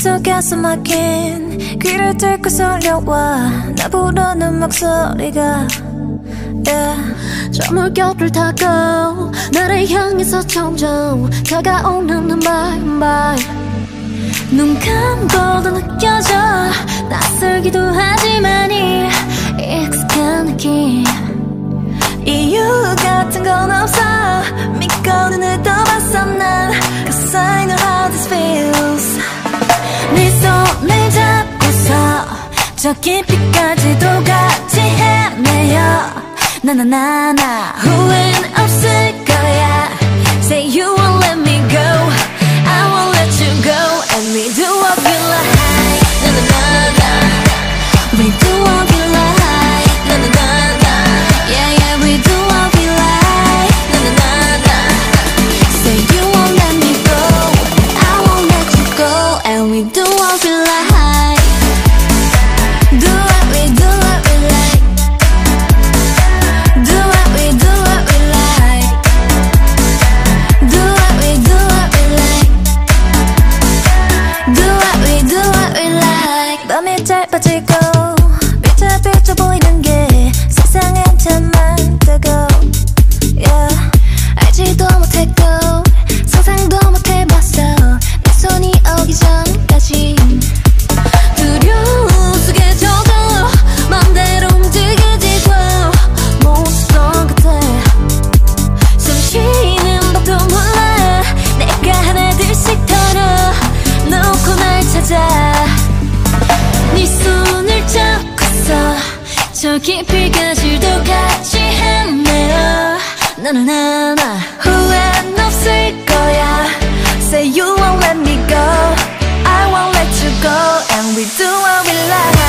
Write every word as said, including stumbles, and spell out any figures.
속에서 마킨 귀를 뚫고 쏠려와 나 부르는 목소리가 yeah. 저 물결을 타고 나를 향해서 점점 다가오는 한발 한발 눈 감고도 느껴져 낯설기도 하지만 이 익숙한 느낌 이유 같은 건 없어 믿고 눈을 떠봤어 난 Cause I know how this feels 네 손을 잡고서 저 깊이까지도 같이 헤매요 나나나나 후회는 없을 거야 Say you won't let me go I won't let you go And we do what we like 나나나나 We do what we like 나나나나 Yeah yeah we do what we like 나나나나 Say you won't let me go I won't let you go And we do what we like Do what we do what we like Do what we do what we like Do what we do what we like Do what we do what we like 밤이 짧아지고 비춰비춰 보이는 게 세상엔 참 많다고 yeah. 알지도 못했고 상상도 못해봤어 내 손이 오기 전까지 두려움 속에 젖어 맘대로 움직이지도 못했던 같아 숨 쉬는 법도 몰라 내가 하나둘씩 털어놓고 날 찾아 네 손을 잡고서 저 깊이까지도 같이 헤매어 나나나나 후회는 없을 거야 Say you won't let me go I won't let you go And we do what we like